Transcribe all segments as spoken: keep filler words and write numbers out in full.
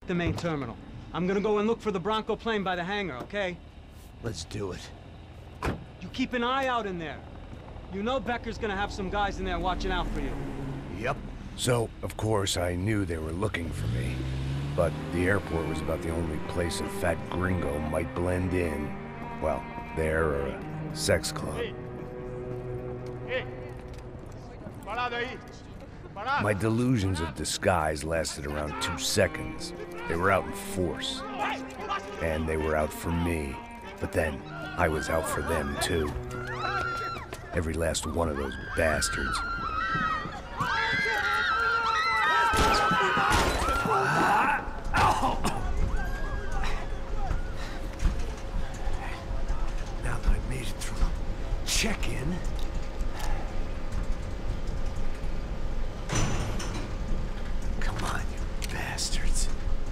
the main terminal. I'm gonna go and look for the Bronco plane by the hangar, okay? Let's do it. You keep an eye out in there. You know Becker's gonna have some guys in there watching out for you. Yep. So, of course, I knew they were looking for me. But the airport was about the only place a fat gringo might blend in. Well, there or a sex club. My delusions of disguise lasted around two seconds. They were out in force. And they were out for me. But then, I was out for them, too. Every last one of those bastards. Now that I made it through the check-in... Come on, you bastards.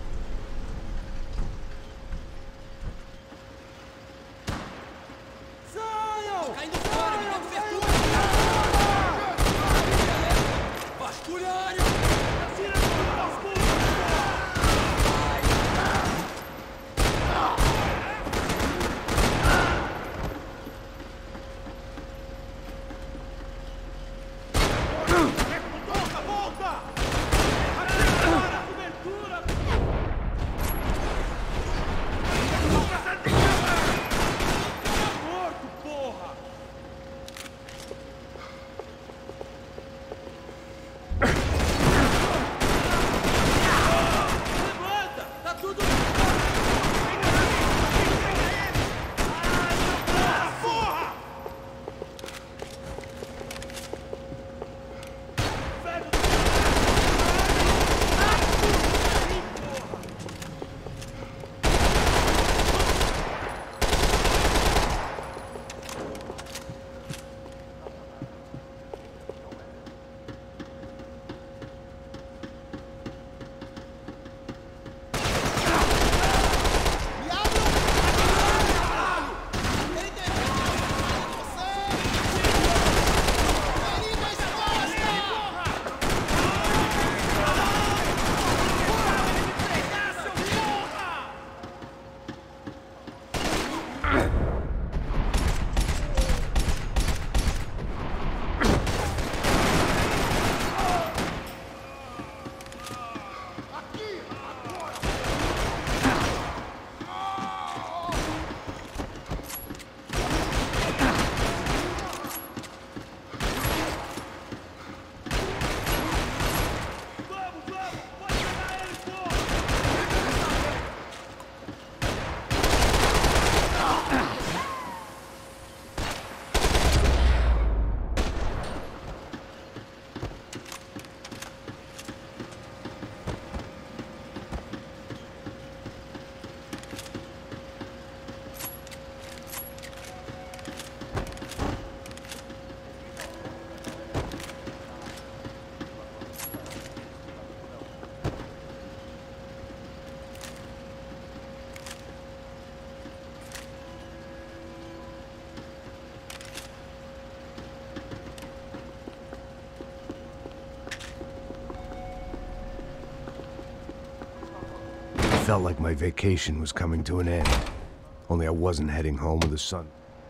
Felt like my vacation was coming to an end. Only I wasn't heading home with the sun.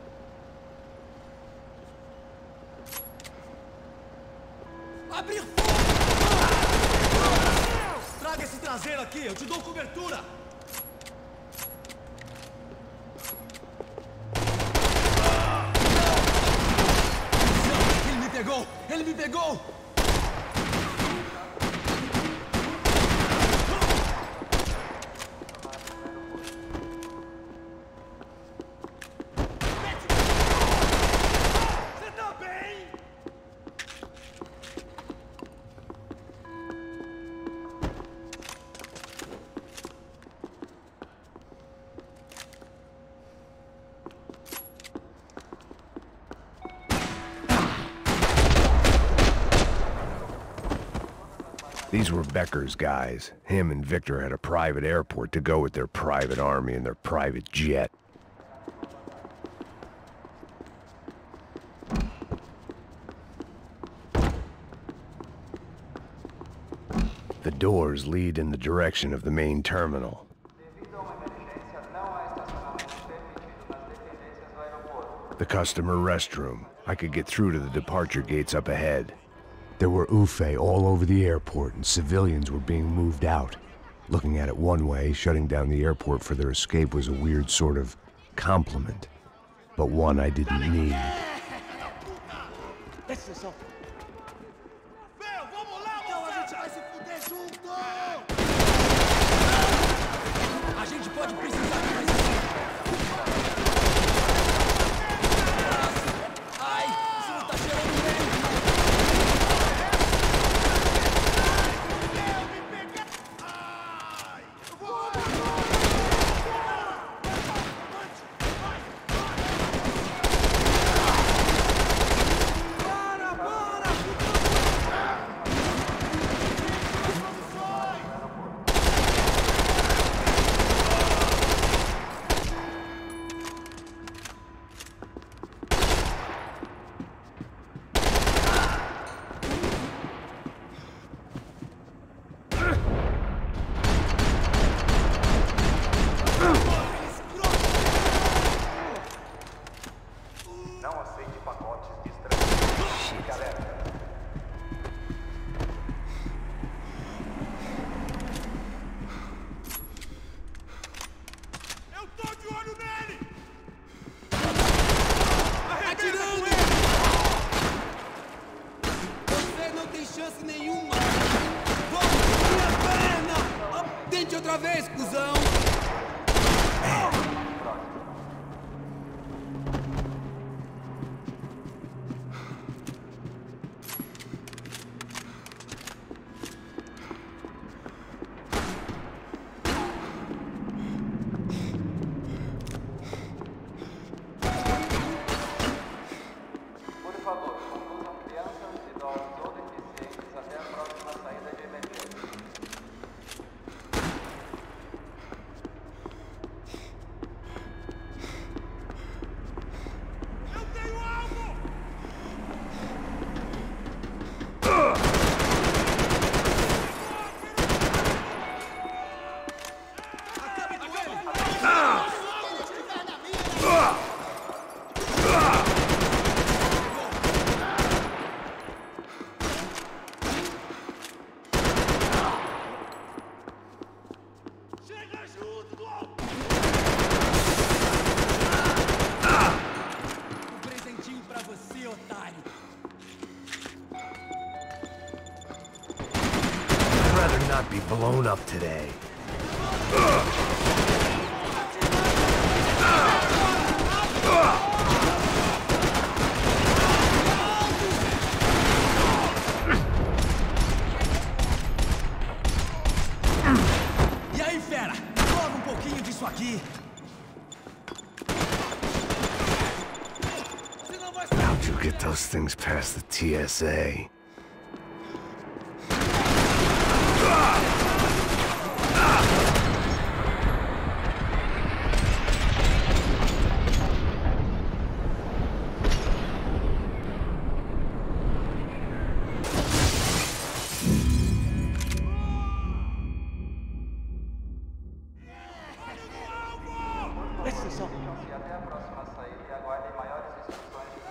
Abrir fogo! Traga esse traseiro aqui, eu te dou cobertura! Ele me pegou! Ele me pegou! These were Becker's guys. Him and Victor had a private airport to go with their private army and their private jet. The doors lead in the direction of the main terminal. The customer restroom. I could get through to the departure gates up ahead. There were U F A all over the airport, and civilians were being moved out. Looking at it one way, shutting down the airport for their escape was a weird sort of compliment, but one I didn't need. A gente pode precisar de mais. Ai, isso não tá cheirando bem. Outra vez, cuzão! Por favor, conduzam crianças, idosos ou deficientes até a próxima saída de emergência. Not be blown up today. E aí, fera? Joga um pouquinho disso aqui. How'd you get those things past the T S A? Dirijam-se até a próxima saída e aguardem maiores instruções de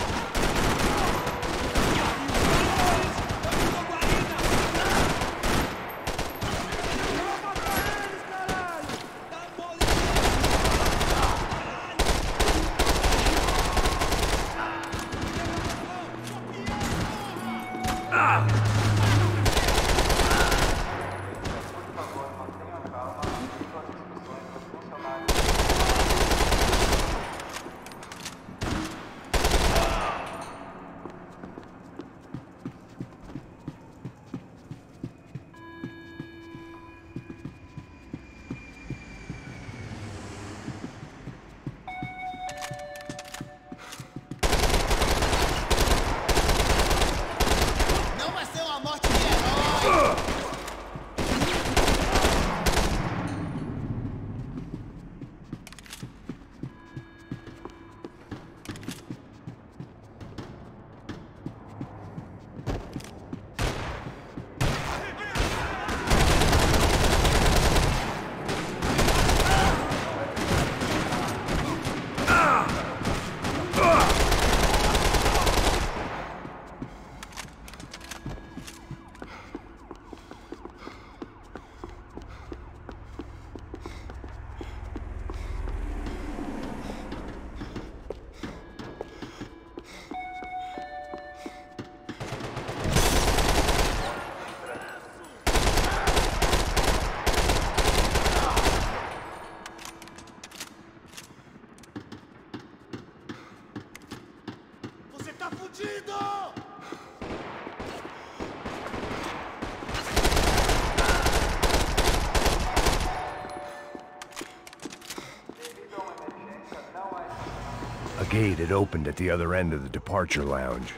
A gate had opened at the other end of the departure lounge.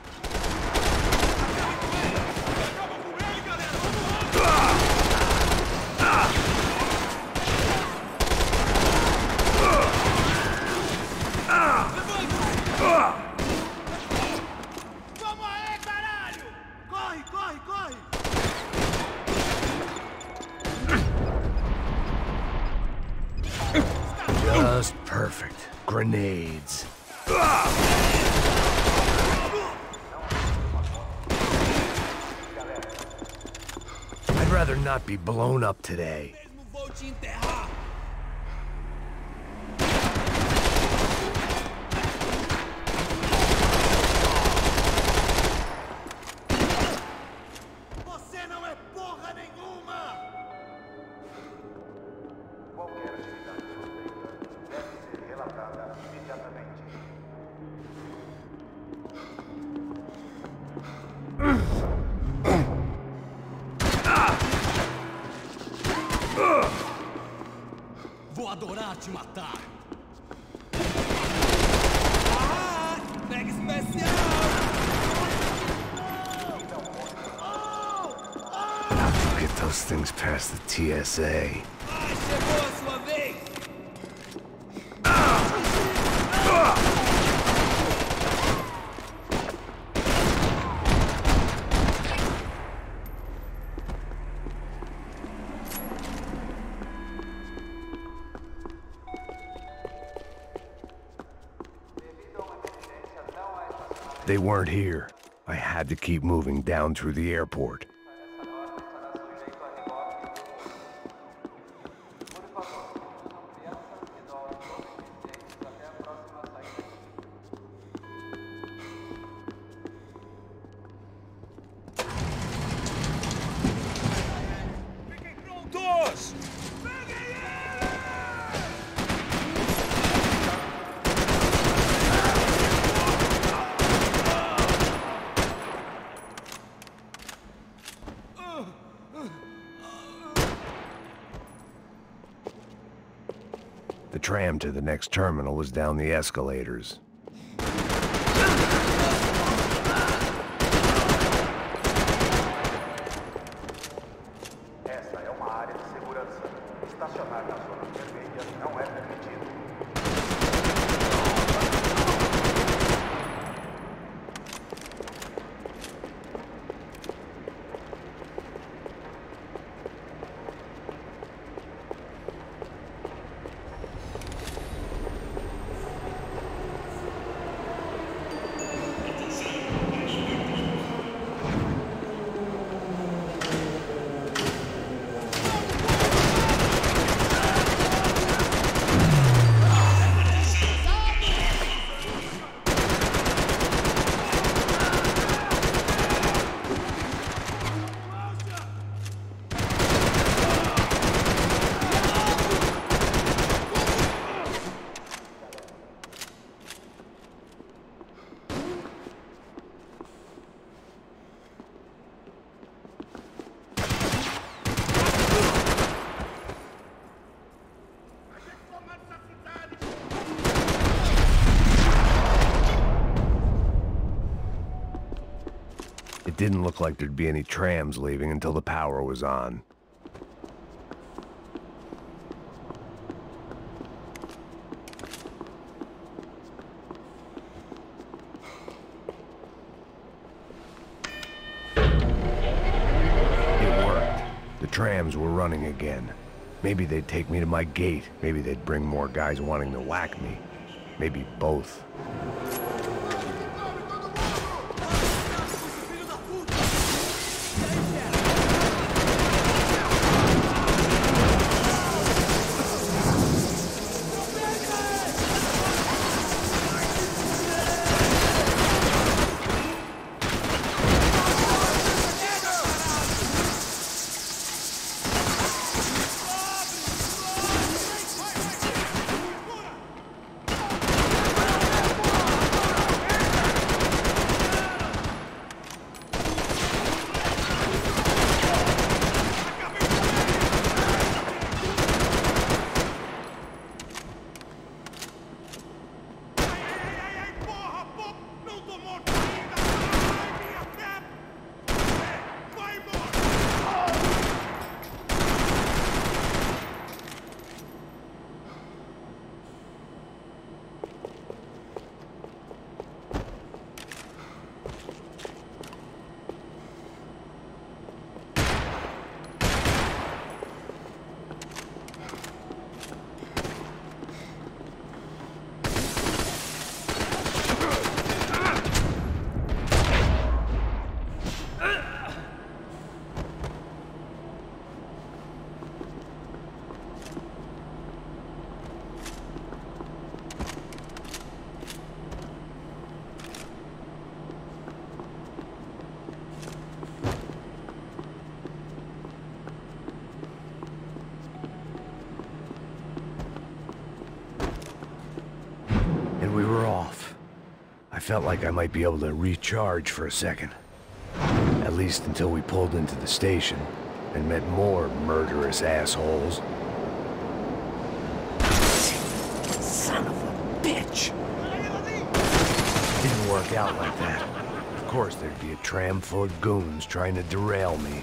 Just perfect. Grenades. I'd rather not be blown up today. Vou te enterrar! Você não é porra nenhuma! Qualquer atividade suspeita deve ser relatada imediatamente. Vou adorar te matar! Ah! Pega especial! How do you get those things past the T S A? Ai, chegou a sua vez! They weren't here. I had to keep moving down through the airport. The tram to the next terminal was down the escalators. Essa é uma área de segurança. Estacionar na zona vermelha não é permitido. It didn't look like there'd be any trams leaving until the power was on. It worked. The trams were running again. Maybe they'd take me to my gate. Maybe they'd bring more guys wanting to whack me. Maybe both. felt like I might be able to recharge for a second. At least until we pulled into the station and met more murderous assholes. Son of a bitch! Didn't work out like that. Of course, there'd be a tram full of goons trying to derail me.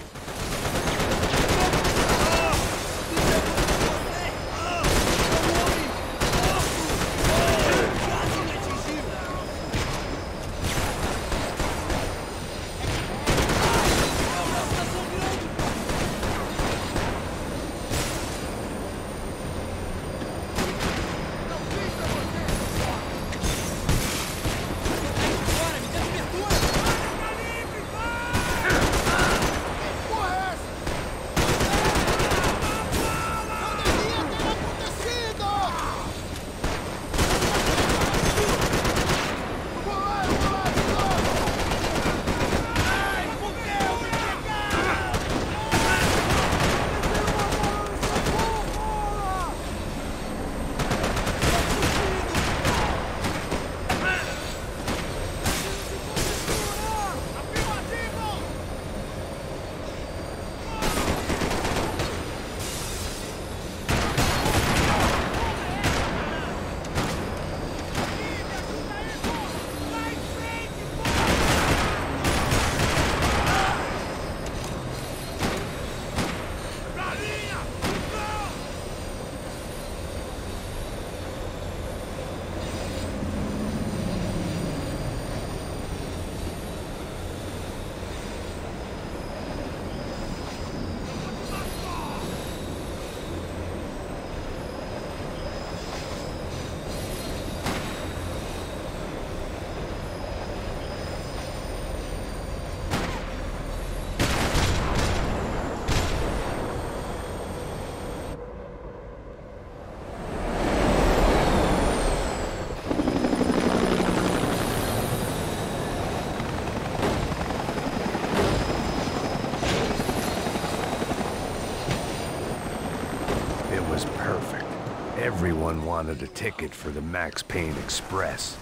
Everyone wanted a ticket for the Max Payne Express.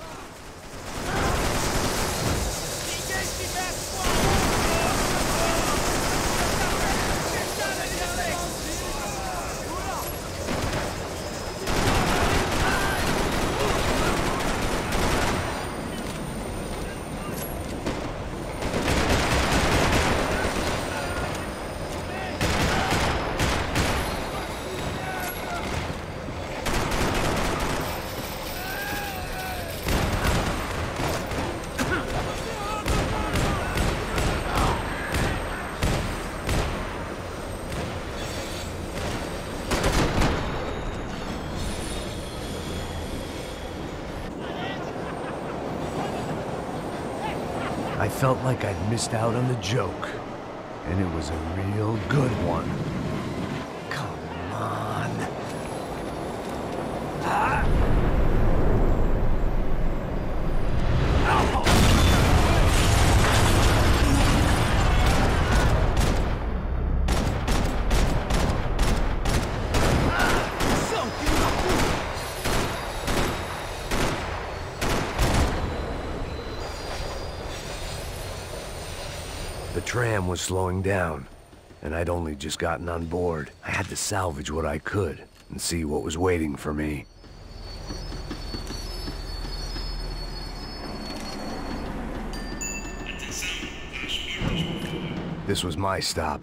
I felt like I'd missed out on the joke, and it was a real good one. Come on. Ah! The tram was slowing down, and I'd only just gotten on board. I had to salvage what I could and see what was waiting for me. This was my stop.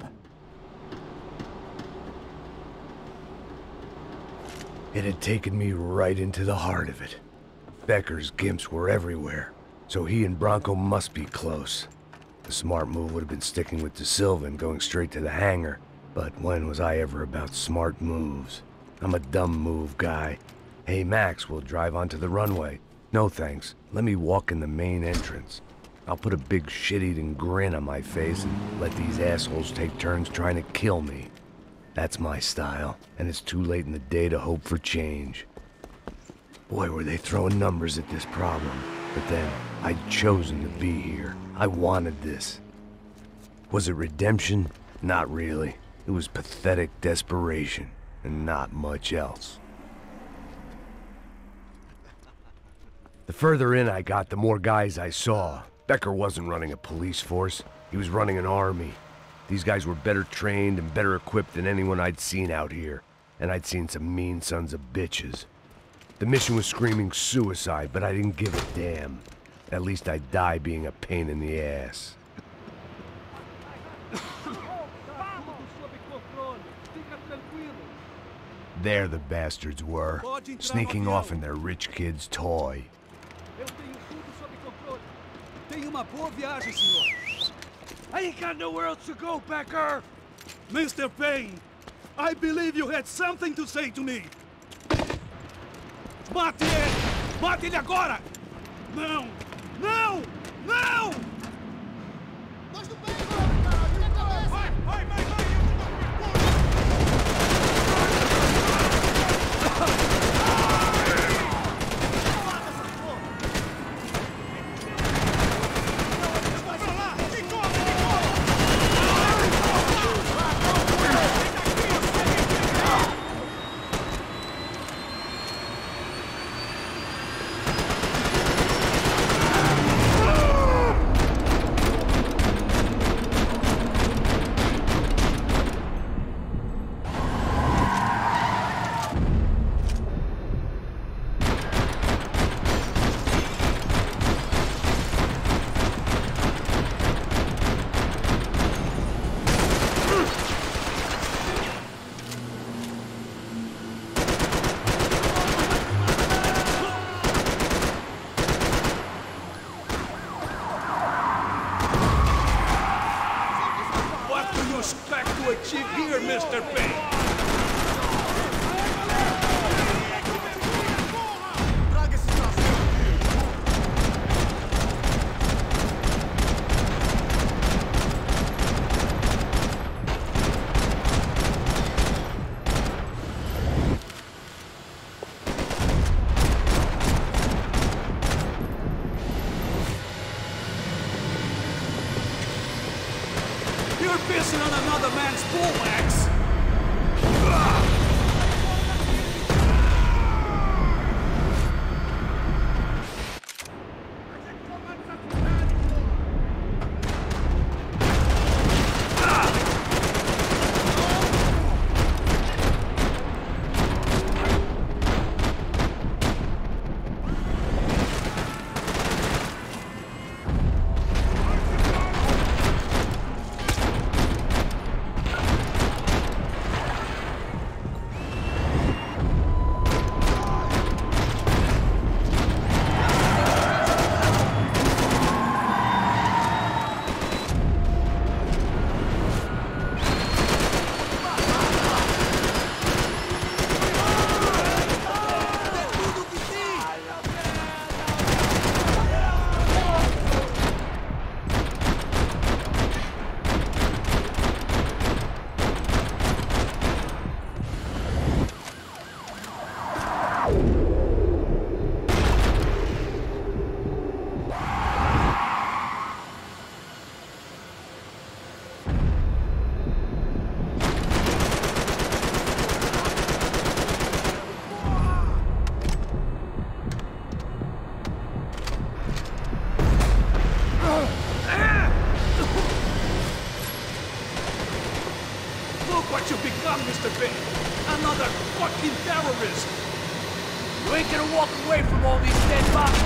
It had taken me right into the heart of it. Becker's gimps were everywhere, so he and Branco must be close. The smart move would have been sticking with De Silva and going straight to the hangar, but when was I ever about smart moves? I'm a dumb move guy. Hey Max, we'll drive onto the runway. No thanks, let me walk in the main entrance. I'll put a big shit-eating grin on my face and let these assholes take turns trying to kill me. That's my style, and it's too late in the day to hope for change. Boy, were they throwing numbers at this problem. But then, I'd chosen to be here. I wanted this. Was it redemption? Not really. It was pathetic desperation, and not much else. The further in I got, the more guys I saw. Becker wasn't running a police force. He was running an army. These guys were better trained and better equipped than anyone I'd seen out here. And I'd seen some mean sons of bitches. The mission was screaming suicide, but I didn't give a damn. At least I'd die being a pain in the ass. There the bastards were, sneaking off in their rich kid's toy. I ain't got nowhere else to go, Becker! Mister Payne, I believe you had something to say to me. Mate ele! Mate ele agora! Não! Não! Não! Vai, vai, vai, vai! Here, Mister Payne. You're pissing on another man's bullwax! What you become, Mister Payne? Another fucking terrorist! You ain't gonna walk away from all these dead bodies!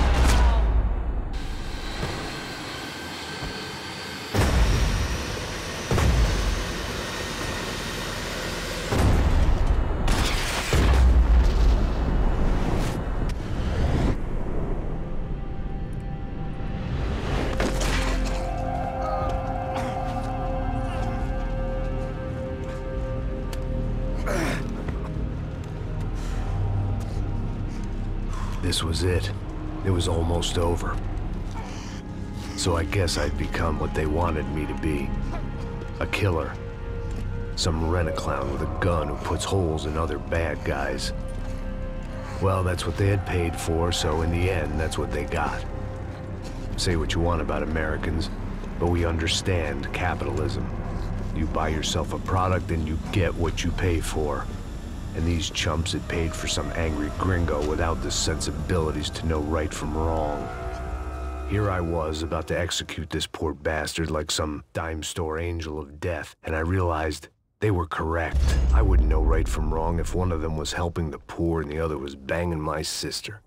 This was it. It was almost over. So I guess I'd become what they wanted me to be. A killer. Some rent-a-clown with a gun who puts holes in other bad guys. Well, that's what they had paid for, so in the end, that's what they got. Say what you want about Americans, but we understand capitalism. You buy yourself a product and you get what you pay for. and these chumps had paid for some angry gringo without the sensibilities to know right from wrong. Here I was, about to execute this poor bastard like some dime store angel of death, and I realized they were correct. I wouldn't know right from wrong if one of them was helping the poor and the other was banging my sister.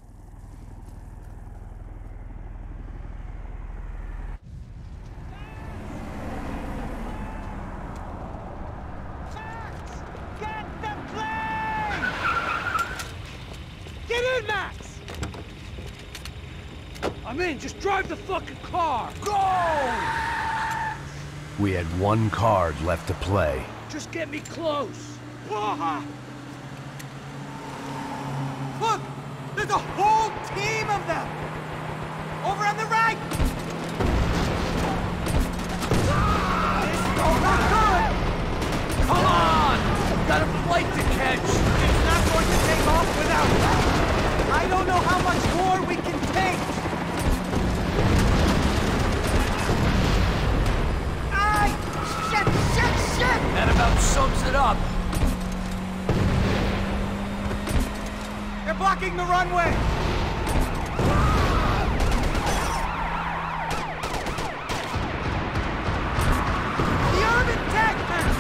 Get the plane! Get in, Max! I'm in, just drive the fucking car! Go! We had one card left to play. Just get me close. Look! There's a whole team of them! Over on the right! Oh, not good! Come on! Got a flight to catch! It's not going to take off without us! I don't know how much more we can take! Ay! Shit! Shit! Shit! That about sums it up. They're blocking the runway! The urban tech maps!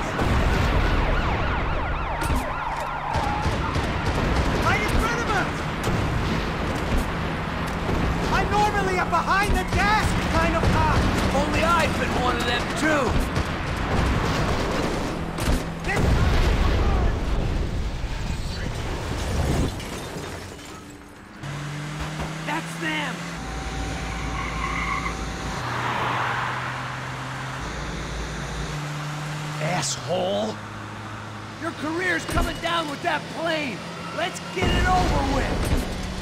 Right in front of us! I'm normally a behind-the-desk kind of cop! Only I've been one of them, too. This... That's them! Asshole! Your career's coming down with that plane! Let's get it over with!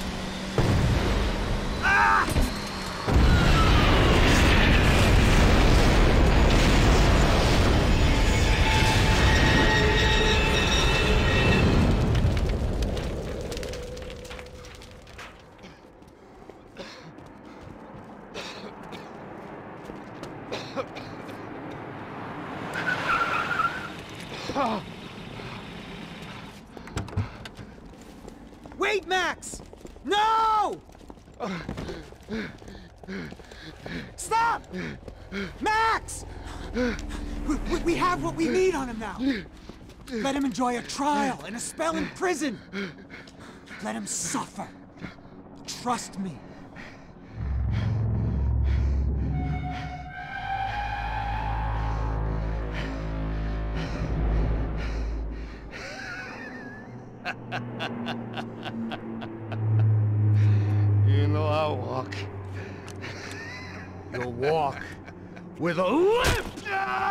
Ah! Wait, Max! No! Stop! Max! We, we, we have what we need on him now. Let him enjoy a trial and a spell in prison. Let him suffer. Trust me. You know I'll walk. You'll walk with a lift!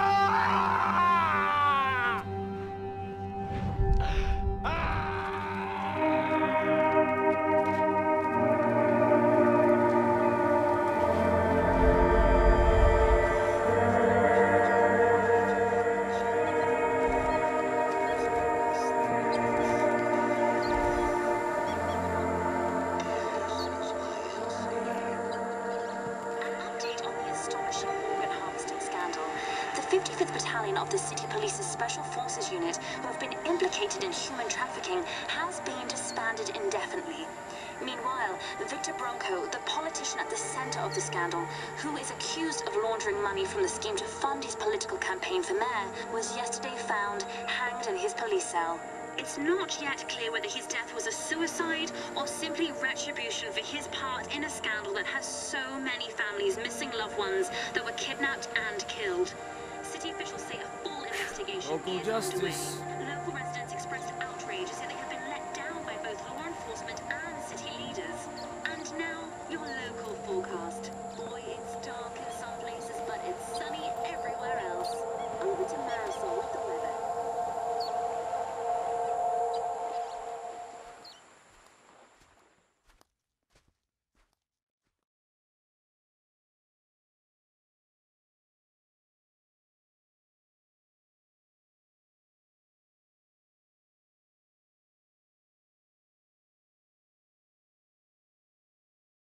fifty-fifth Battalion of the City Police's Special Forces Unit, who have been implicated in human trafficking, has been disbanded indefinitely. Meanwhile, Victor Bronco, the politician at the center of the scandal, who is accused of laundering money from the scheme to fund his political campaign for mayor, was yesterday found hanged in his police cell. It's not yet clear whether his death was a suicide or simply retribution for his part in a scandal that has so many families missing loved ones that were kidnapped and killed. City officials say a full investigation Local is justice. underway.